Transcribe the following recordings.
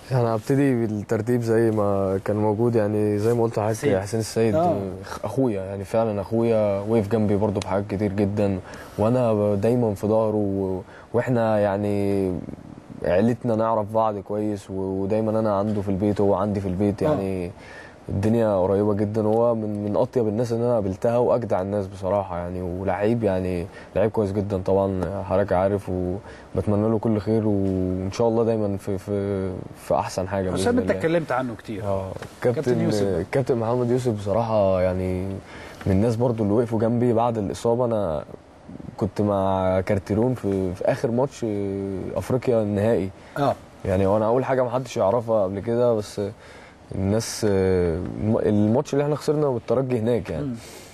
يعني هبتدي بالترتيب زي ما كان موجود، يعني زي ما قلت لحضرتك حسين السيد. اخويا، يعني فعلا اخويا وقف جنبي برضه في حاجات كتير جدا، وانا دايما في ظهره واحنا يعني عيلتنا نعرف بعض كويس، ودايما انا عنده في البيت وهو عندي في البيت، يعني الدنيا قريبه جدا. هو من اطيب الناس اللي انا قابلتها واجدع الناس بصراحه يعني، ولعيب يعني لعيب كويس جدا طبعا، حضرتك عارف، وبتمنى له كل خير، وان شاء الله دايما في احسن حاجه باذن عشان الله. انت اتكلمت عنه كتير. كابتن يوسف، كابتن محمد يوسف بصراحه يعني من الناس برضو اللي وقفوا جنبي بعد الاصابه. انا كنت مع كارتيرون في اخر ماتش افريقيا النهائي. يعني وانا اول حاجه ما حدش يعرفها قبل كده، بس الناس الماتش اللي احنا خسرنا بالترجي هناك يعني.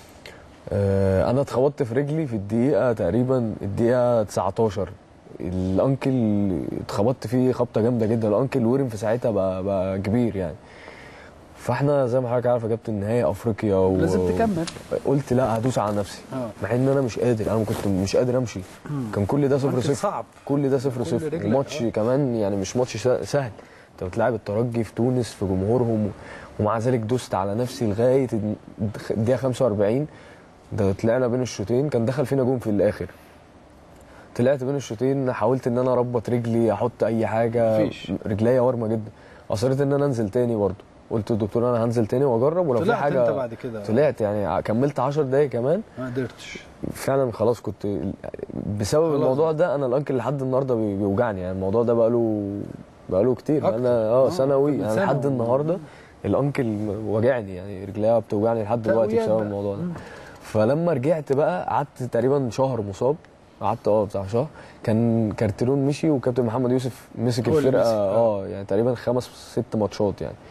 انا اتخبطت في رجلي في الدقيقه تقريبا الدقيقه 19. الانكل اتخبطت فيه خبطه جامده جدا، الانكل ورم في ساعتها بقى كبير يعني. فاحنا زي ما حضرتك عارف يا كابتن نهائي افريقيا لازم تكمل. قلت لا هدوس على نفسي. مع ان انا مش قادر، انا كنت مش قادر امشي. كان كل ده 0-0 صعب، كل ده 0-0 وماتش كمان يعني مش ماتش سهل. انت بتلعب الترجي في تونس في جمهورهم، ومع ذلك دوست على نفسي لغايه الدقيقه 45. ده طلعنا بين الشوطين، كان دخل فينا جون في الاخر. طلعت بين الشوطين، حاولت ان انا اربط رجلي، احط اي حاجه، رجليا ورمه جدا. اصريت ان انا انزل تاني برضه، قلت للدكتور انا هنزل تاني واجرب، ولو في حاجه انت بعد كده طلعت يعني كملت 10 دقايق كمان ما قدرتش فعلا. خلاص كنت بسبب الموضوع ده انا الانكل لحد النهارده بيوجعني، يعني الموضوع ده بقاله كتير، بقالنا سنوي يعني لحد النهارده الانكل وجعني، يعني رجليا بتوجعني لحد دلوقتي بسبب الموضوع ده. فلما رجعت بقى قعدت تقريبا شهر مصاب، قعدت بتاع شهر. كان كارتيرون مشي وكابتن محمد يوسف مسك الفرقه يعني تقريبا 5-6 ماتشات يعني.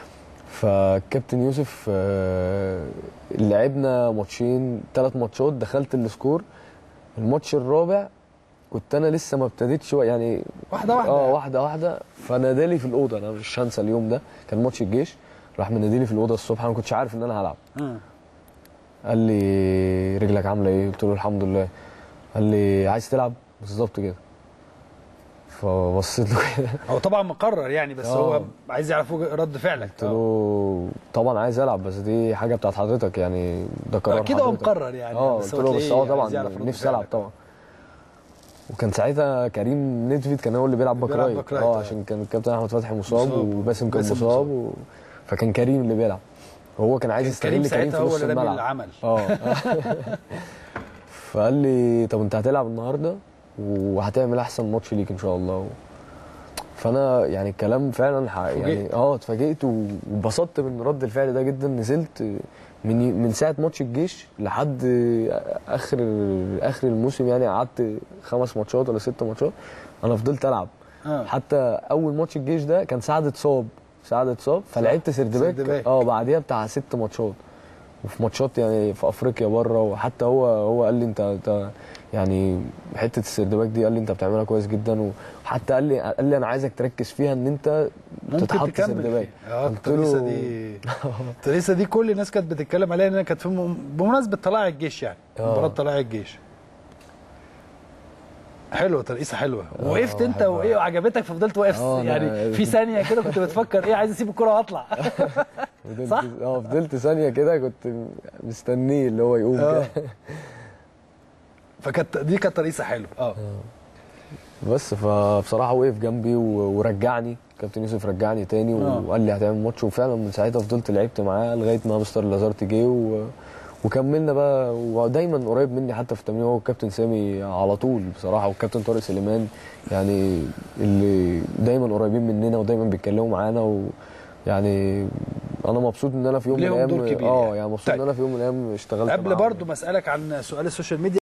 فكابتن يوسف لعبنا ماتشين 3 ماتشات، دخلت السكور. الماتش الرابع كنت انا لسه ما ابتديتش يعني واحده واحده فنادالي في الاوضه. انا مش هنسى اليوم ده، كان ماتش الجيش. راح مناديلي في الاوضه الصبح، انا ما كنتش عارف ان انا هلعب. قال لي رجلك عامله ايه؟ قلت له الحمد لله. قال لي عايز تلعب؟ بالظبط كده. فبصيت له كده، هو طبعا مقرر يعني، بس هو عايز يعرف رد فعلك. قلت له طبعا عايز العب، بس دي حاجه بتاعت حضرتك يعني، ده قرار اكيد هو مقرر يعني. قلت له بس طبعا نفسي العب طبعا. وكان ساعتها كريم نيدفيد كان هو اللي بيلعب باك رايت، عشان كان الكابتن احمد فتحي مصاب وباسم كان مصاب فكان كريم اللي بيلعب. هو كان عايز يستغل كريم في نص الملعب. العمل. فقال لي طب انت هتلعب النهارده وهتعمل احسن ماتش ليك ان شاء الله. فانا يعني الكلام فعلا يعني اتفاجئت واتبسطت من رد الفعل ده جدا. نزلت من ساعه ماتش الجيش لحد اخر الموسم، يعني قعدت 5 ماتشات ولا 6 ماتشات انا فضلت العب. حتى اول ماتش الجيش ده كان سعد اتصاب فلعبت سردباك بعديها بتاع 6 ماتشات، وفي ماتشات يعني في افريقيا بره. وحتى هو قال لي انت يعني حته السردباك دي، قال لي انت بتعملها كويس جدا. وحتى قال لي انا عايزك تركز فيها ان انت تتحط سردباك. التريسه دي كل الناس كانت بتتكلم عليها، انها كانت بمناسبه طلائع الجيش يعني، مباراه طلائع الجيش. حلوه ترقيصه حلوه. وقفت انت وايه وعجبتك ففضلت واقف يعني في ثانيه كده كنت بتفكر ايه، عايز اسيب الكره واطلع. صح؟ فضلت ثانيه كده كنت مستنيه اللي هو يقوم كده. دي كانت ترقيصه حلوه. بس فبصراحه وقف جنبي ورجعني. كابتن يوسف رجعني تاني وقال لي هتعمل ماتش، وفعلا من ساعتها فضلت لعبت معاه لغايه ما مستر لازارت جه وكملنا بقى. ودايما قريب مني حتى في التمرين هو الكابتن سامي على طول بصراحه، والكابتن طارق سليمان، يعني اللي دايما قريبين مننا ودايما بيتكلموا معانا. يعني انا مبسوط ان انا في يوم من الايام يعني مبسوط ان انا في يوم من الايام اشتغلت قبل برضو ما اسالك عن سؤال السوشيال ميديا.